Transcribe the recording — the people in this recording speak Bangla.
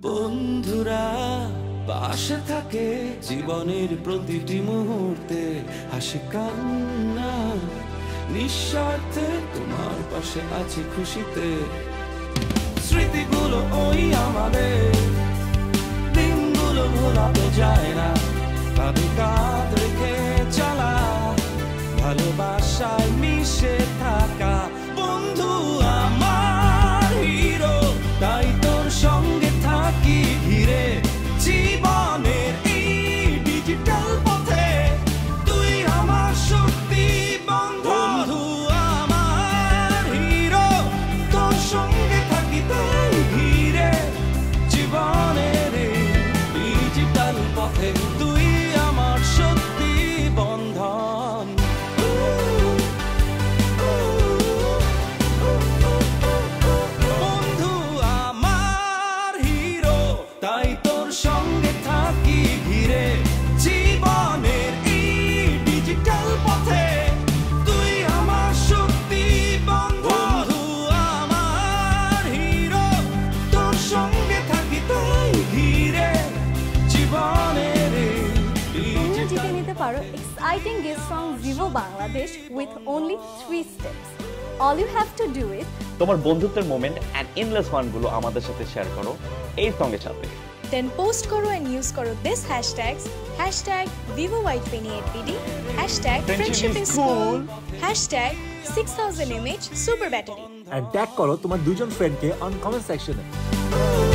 বন্ধুরা পাশে থাকে জীবনের প্রতিটি মুহূর্তে, হাসি কান্না নিঃস্বার্থে তোমার পাশে আছি খুশিতে। স্মৃতিগুলো ওই আমাদের, দিনগুলো ভোলাতে যায় না, কাঁধে কাঁধ রেখে চলা, ভালোবাসায় মিশে থাকা। বন্ধু আমার হিরো, তাই তোর সঙ্গে থাকি ঘিরে, জীবনের এই ডিজিটাল পথে তুই আমার শক্তি বন্ধু আমার হিরো, তোর সঙ্গে থাকি তাই ঘিরে, জীবনের এই ডিজিটাল পথে তুই আমার শক্তি বন্ধন। বন্ধু আমার হিরো, তাই তোর সঙ্গে থাকি ঘিরে, জীবনের এই ডিজিটাল পথে তুই আমার শক্তি বন্ধন। বন্ধু আমার হিরো, তোর সঙ্গে থাকি তাই ঘিরে, জীবনের এই তোমরা জিতে নিতে পারো exciting gift from Vivo Bangladesh with only 3 steps. All you have to do is তোমার বন্ধুত্বের মোমেন্ট এন্ড এন্ডলেস ফানগুলো আমাদের সাথে শেয়ার করো এই সঙ্গের সাথে। Then post karo and use karo this hashtags #VivoY28PD, #Friendship is cool, #6000mAh super battery. and tag করো তোমার দুজন ফ্রেন্ডকে অন কমেন্ট সেকশনে।